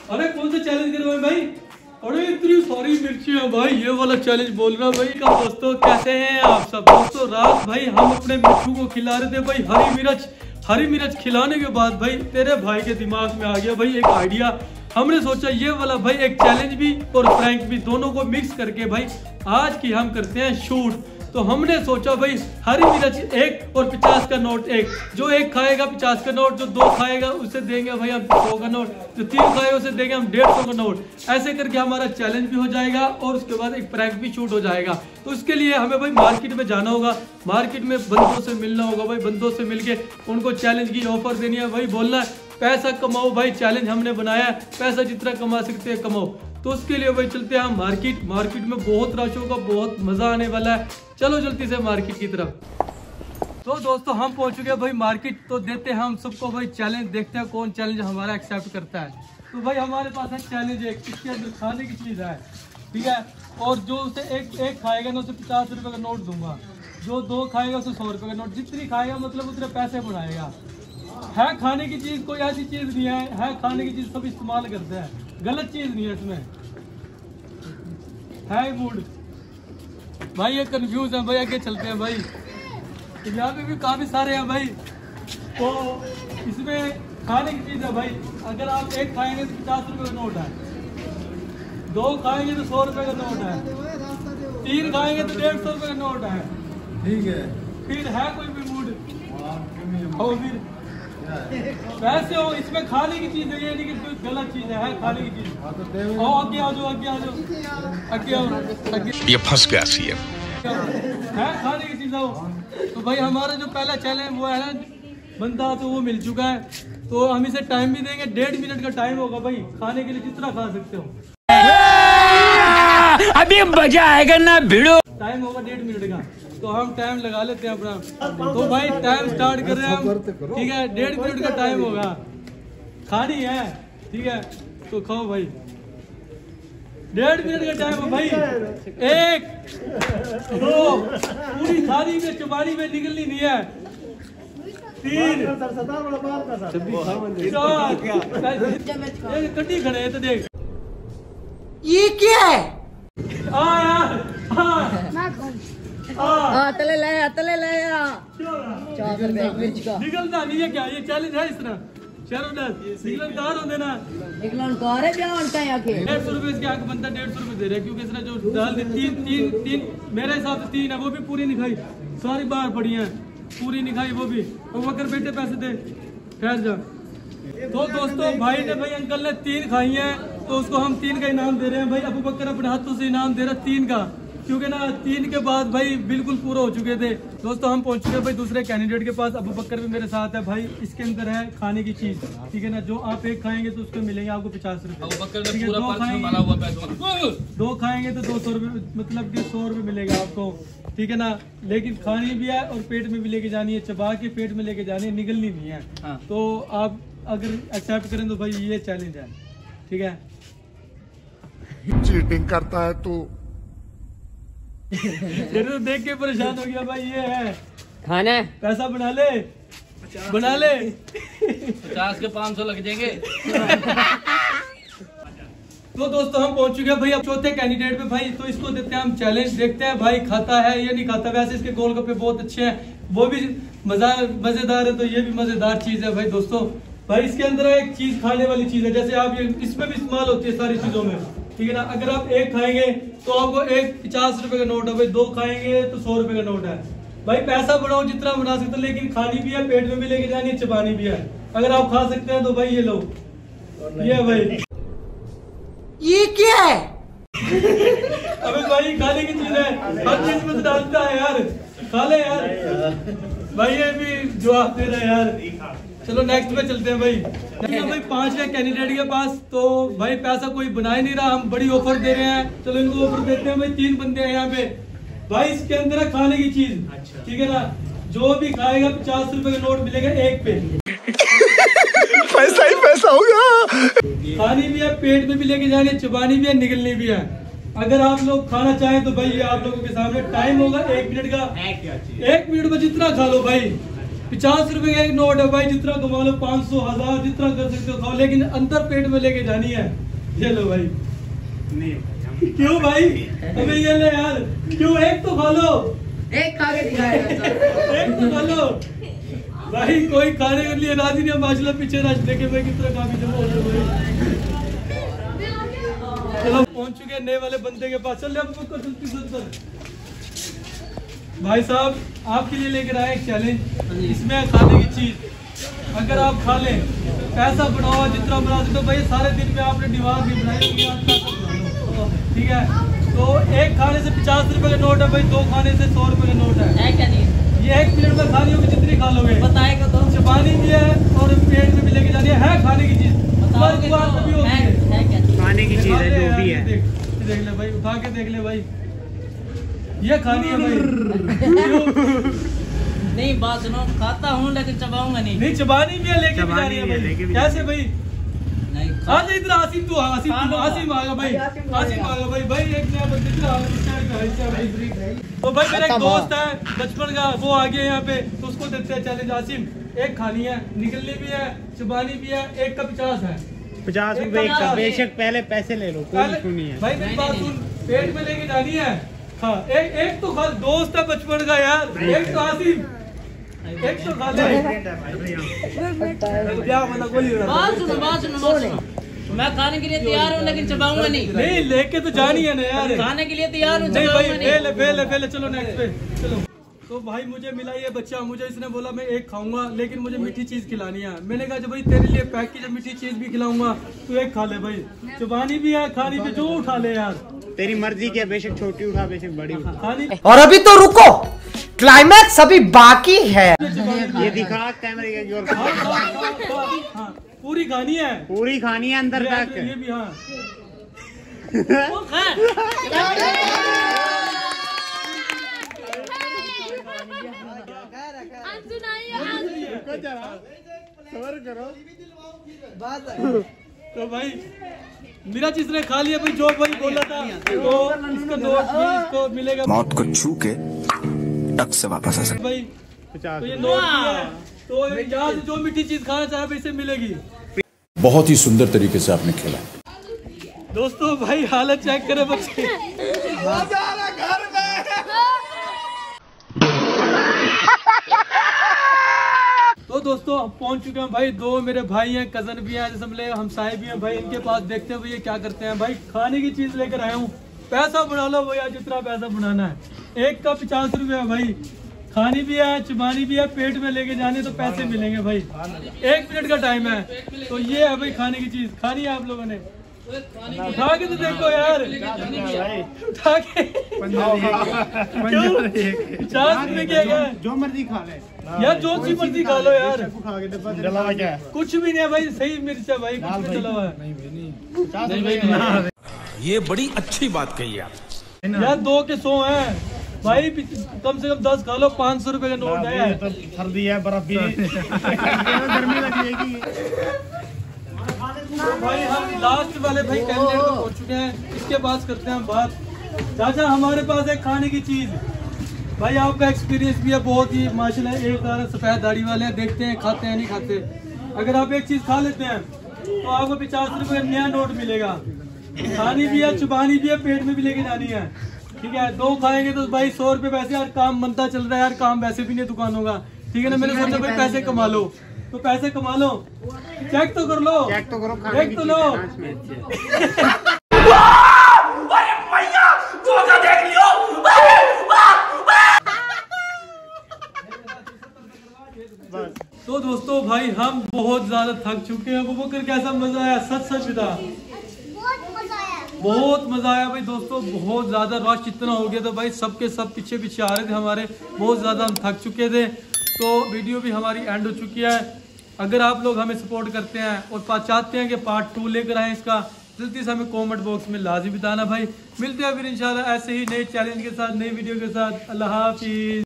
अरे कौन सा चैलेंज कर रहे हो भाई? अरे इतनी सारी मिर्ची है भाई, ये वाला चैलेंज बोल रहा भाई। का दोस्तों कैसे हैं आप सब? दोस्तों रात भाई हम अपने मिट्टू को खिला रहे थे भाई हरी मिर्च खिलाने के बाद भाई तेरे भाई के दिमाग में आ गया भाई एक आइडिया। हमने सोचा ये वाला भाई एक चैलेंज भी और प्रैंक भी दोनों को मिक्स करके भाई आज की हम करते हैं शूट। तो हमने सोचा भाई हरी मिर्च एक और 50 का नोट एक, जो एक खाएगा 50 का नोट, जो 2 खाएगा उसे देंगे भाई हम 100 का नोट, जो 3 खाएगा उसे देंगे हम 150 का नोट। ऐसे करके हमारा चैलेंज भी हो जाएगा और उसके बाद एक प्रैंक भी शूट हो जाएगा। तो उसके लिए हमें भाई मार्केट में जाना होगा, मार्केट में बंदों से मिलना होगा भाई, बंदों से मिलके उनको चैलेंज की ऑफर देनी है भाई, बोलना है पैसा कमाओ भाई, चैलेंज हमने बनाया है, पैसा जितना कमा सकते हैं कमाओ। तो उसके लिए भाई चलते हैं हम मार्केट में बहुत रश होगा, बहुत मजा आने वाला है। चलो जल्दी से मार्केट की तरफ। तो दोस्तों हम पहुंच चुके हैं भाई मार्केट। तो देते हैं हम सबको भाई चैलेंज, देखते हैं कौन चैलेंज हमारा एक्सेप्ट करता है। तो भाई हमारे पास है चैलेंज एक, इसके अंदर खाने की चीज है, ठीक है। और जो उसे एक खाएगा ना उसे 50 रुपए का नोट दूंगा, जो 2 खाएगा उसे 100 रुपए का नोट, जितनी खाएगा मतलब उतने पैसे बढ़ाएगा। है खाने की चीज, कोई ऐसी चीज नहीं है खाने की चीज सब इस्तेमाल करते हैं, गलत चीज नहीं है इसमें, है मूड भाई। ये कंफ्यूज है भाई, आगे चलते हैं भाई। यहाँ पे भी काफी सारे हैं भाई। तो इसमें खाने की चीज है भाई, अगर आप एक खाएंगे तो 50 रुपए का नोट है, 2 खाएंगे तो 100 रुपए का नोट है, 3 खाएंगे तो 150 रुपए का नोट है, ठीक है। फिर है कोई भी मूड और फिर वैसे हो, इसमें खाने की चीज है, ये नहीं कि कोई गलत चीज है खाने की चीज। आगे आ जाओ ये फंस गया सी है खाने की चीज हो। तो भाई हमारा जो पहला चैलेंज वो है ना बंदा, तो वो मिल चुका है। तो हम इसे टाइम भी देंगे, 1.5 मिनट का टाइम होगा भाई, खाने के लिए जितना खा सकते हो। अभी मजा आएगा ना भिड़ो। टाइम होगा 1.5 मिनट का, तो हम टाइम लगा लेते हैं अपना। तो भाई टाइम स्टार्ट कर रहे हैं हम, ठीक है। 1.5 मिनट का टाइम होगा, खानी है, ठीक है। तो खाओ भाई, 1.5 मिनट का टाइम है भाई। 1 2 पूरी थाली में चबानी में निकलनी नहीं है, 3 4 कटी खड़े है तो देख ये क्या है? तले ले 4 रुपए मिर्च का निकलता नहीं है क्या? ये चैलेंज है इस तरह निकलनदार होने ना, निकलनदार है क्या बनता है आके 150 रुपए इसके आगे बनता 150 रुपए दे रहे हैं, क्योंकि इसने जो दाल दी 3 मेरे हिसाब से 3 है, वो भी पूरी नहीं खाई, सारी बाहर पड़ी है, पूरी नहीं खाई वो भी। और वकर बेटे पैसे दे, ठहर जा। तो दोस्तों भाई ने भाई अंकल ने 3 खाई है, तो उसको हम 3 का इनाम दे रहे हैं भाई। अबू बकर अपने हाथों से इनाम दे रहा है 3 का, क्योंकि ना 3 के बाद भाई बिल्कुल पूरा हो चुके थे। दोस्तों हम पहुंच चुके हैं भाई दूसरे कैंडिडेट के पास। अबू बकर भी मेरे साथ है भाई। इसके अंदर है खाने की चीज, ठीक है ना। जो आप एक खाएंगे तो उसको मिलेंगे आपको 50 रुपए, 2 खाएंगे तो 200 रुपए, मतलब कि 100 रुपए मिलेगा आपको, ठीक है ना। लेकिन खानी भी है और पेट में भी लेके जानी है, चबा के पेट में लेके जानी है, निकलनी नहीं है। हाँ। तो आप अगर एक्सेप्ट करें तो भाई ये चैलेंज है, ठीक है। चीटिंग करता है तू। तो देख के परेशान हो गया भाई। ये है खाना, पैसा बना ले 50 के 500 लग जाएंगे। तो दोस्तों हम पहुंच चुके हैं भाई अब चौथे कैंडिडेट पे भाई। तो इसको देते हैं हम चैलेंज, देखते हैं भाई खाता है या नहीं खाता। वैसे इसके गोलगप्पे बहुत अच्छे हैं, वो भी मजेदार है, तो ये भी मजेदार चीज है भाई। दोस्तों भाई इसके अंदर एक चीज खाने वाली चीज है, जैसे आप ये इसमें भी इस्तेमाल होती है सारी चीजों में, ठीक है ना। अगर आप एक खाएंगे तो आपको एक 50 रुपए का नोट है भाई, 2 खाएंगे तो 100 रुपए का नोट है भाई। पैसा बढ़ाओ जितना बना सकते हो, लेकिन खानी भी है, पेट में भी लेके जानी है, चबानी भी है। अगर आप खा सकते हैं तो भाई ये लो, ये भाई ये क्या है? अबे भाई खाने की चीज है, हर चीज में डालता है यार, खा ले यार भाई। ये भी जवाब दे रहा है यार। चलो नेक्स्ट पे चलते हैं भाई। भाई 5वें कैंडिडेट के पास। तो भाई पैसा कोई बना ही नहीं रहा, हम बड़ी ऑफर दे रहे हैं। चलो इनको ऑफर देते हैं भाई। 3 बंदे हैं यहाँ पे भाई। इसके अंदर है खाने की चीज, ठीक है ना। जो भी खाएगा 50 रुपए का नोट मिलेगा एक पे। पैसा ही पैसा होगा। खानी भी है, पेट में भी लेके जानी है, चबानी भी है, निकलनी भी है। अगर आप लोग खाना चाहें तो भाई ये आप लोगों के सामने टाइम होगा 1 मिनट का। 1 मिनट में जितना खा लो भाई, 50 रुपए का एक नोट है भाई, जितना कमा लो 500 1000 जितना कर सकते हो खाओ, लेकिन अंदर पेट में लेके जानी है। ये लो भाई। नहीं क्यों भाई, अबे ये ले यार, क्यों? एक तो खा लो, एक खा के दिखाएगा एक तो खा लो भाई। कोई खाने के लिए राजी नहीं, माशाल्लाह पीछे राज देखे भाई कितना काफी जमा हो रहा है। चलो पहुंच चुके हैं नए वाले बंदे के पास। चल भाई साहब आपके लिए लेकर आए एक चैलेंज, इसमें खाने की चीज अगर आप खा लें पैसा बनाओ जितना बना सकते हो भाई। सारे दिन में आपने डिमांड नहीं बनाई, ठीक है? तो एक खाने से 50 रुपए का नोट है भाई, 2 खाने से 100 रुपए का नोट है। क्या नहीं ये 1 मिनट में खानी होगी जितनी खा लोगे। बताएगा तो चबानी भी है और पेट में भी लेके जानी है खाने की चीज। बताओगे तो है क्या चीज? खाने की चीज है जो भी है। देख ले भाई, उठा के देख ले भाई, ये खानी है भाई। नहीं बात सुनो, खाता हूँ लेकिन चबाऊंगा नहीं। नहीं चबानी भी है, लेके भी जानी है भाई। कैसे भाई? नहीं आज इधर आसिम तू, आसिम आ गया भाई, आसिम आ गया भाई। भाई एक नया बंदा तो भाई मेरा एक दोस्त है बचपन का, वो आ गया यहाँ पे, तो उसको देते हैं चैलेंज। आसिम एक खानी है, निकलनी भी है, चबानी भी है, एक का 50 है। 50 रुपए का, बेशक पहले पैसे ले लो, कोई इशू नहीं है भाई। मेरी बात सुन, पेट में लेके जानी है। हाँ एक तो खा, दोस्त है बचपन का यार, एक तो आसिम, एक तो खा ले। बात सुनो, मैं खाने के लिए तैयार हूँ लेकिन चबाऊंगा नहीं। नहीं लेके तो जानी है ना यार, खाने के लिए तैयार हूँ, नहीं भाई। चबाऊंगा नहीं। पहले चलो नेक्स्ट पे चलो। तो भाई मुझे मिला ये बच्चा, मुझे इसने बोला मैं एक खाऊंगा लेकिन मुझे मीठी चीज खिलानी है। मैंने कहा जब भाई तेरे लिए पैक की जब मीठी चीज भी खिलाऊंगा तो एक खा ले भाई। चबानी भी है, खानी भी, जो उठा ले यार, तेरी मर्जी की है, बेशक छोटी उठा बेशक बड़ी उठा। खानी और अभी तो रुको, क्लाइमैक्स अभी बाकी है। ये दिखा कैमरे के जोर। हाँ, पूरी खानी है, पूरी खानी है अंदर तक। ये भी हाँ। तो भाई मेरा चीज ने खा लिया भाई, जो भाई बोला था तो इसका नोट भी इसको मिलेगा। मौत को छू के टक से वापस आ सकते भाई तो ये नोट भी है, तो यहाँ से जो मीठी चीज खाना चाहे भाई इसे मिलेगी। बहुत ही सुंदर तरीके से आपने खेला। दोस्तों भाई हालत चेक करे बच्चे। तो दोस्तों अब पहुंच चुके हैं भाई, 2 मेरे भाई हैं, कजन भी हैं, जैसे हमसाए भी हैं भाई। इनके पास देखते हैं भाई ये क्या करते हैं। भाई खाने की चीज लेकर आया हूँ, पैसा बना लो भैया, जितना पैसा बनाना है। एक का 50 रुपए है भाई, खानी भी है, चबानी भी है, पेट में लेके जाने तो पैसे मिलेंगे भाई। 1 मिनट का टाइम है, तो ये है भाई खाने की चीज। खानी है आप लोगों ने, उठा के तो देखो यार, उठा के 50 रुपए क्या है, जो मर्जी खा ले यार, जो सी मर्जी खा लो यार। क्या कुछ भी नहीं है भाई, सही मिर्च है भाई, कुछ भी चला है। ये बड़ी अच्छी बात कही आप यार। 2 के 100 है भाई, कम से कम 10 खा लो, 500 रुपए का नोट है। तो सर्दी है, बर्फ भी गर्मी लग जाएगी। तो भाई हम लास्ट वाले भाई कैंडिडेट पे पहुंच चुके हैं, इसके पास करते हैं हम बात। चाचा हमारे पास है खाने की चीज भाई, आपका एक्सपीरियंस भी है बहुत ही माशाल्लाह। एक सफेद दाढ़ी वाले हैं, देखते हैं खाते हैं नहीं खाते। अगर आप एक चीज खा लेते हैं तो आपको 50 रुपए का नया नोट मिलेगा। खानी भी है, चुबानी भी है, पेट में भी लेके जानी है, ठीक है? 2 खाएंगे तो भाई 100 रुपए पैसे। यार काम बनता चल रहा है यार, काम वैसे भी नहीं दुकानों का, ठीक है ना? मैंने सोचा भाई पैसे कमा लो, तो पैसे कमा लो, चेक तो कर लो, चेक तो करो, चेक तो लो। तो दोस्तों भाई हम बहुत ज्यादा थक चुके हैं। अबू बकर कैसा मजा आया? सच बता। बहुत मजा आया भाई दोस्तों, बहुत ज्यादा रश इतना हो गया था भाई, सबके सब पीछे पीछे आ रहे थे हमारे, बहुत ज्यादा हम थक चुके थे। तो वीडियो भी हमारी एंड हो चुकी है। अगर आप लोग हमें सपोर्ट करते हैं और चाहते हैं कि पार्ट 2 लेकर आए इसका, जल्दी से हमें कमेंट बॉक्स में लाजिम बताना भाई। मिलते हैं फिर इंशाल्लाह ऐसे ही नए चैलेंज के साथ, नई वीडियो के साथ। अल्लाह हाफिज।